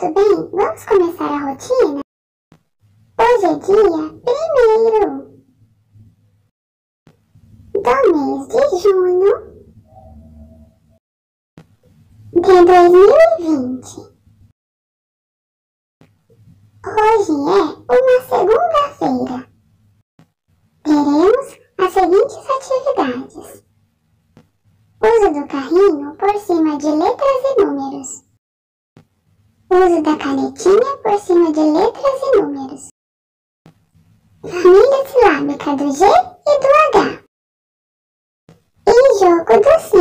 tudo bem? Vamos começar a rotina? Hoje é dia 1º do mês de junho de 2020. Hoje é uma segunda-feira. Teremos as seguintes atividades: uso do carrinho por cima de letras e números. Uso da canetinha por cima de letras e números. Família silábica do G e do H. E jogo do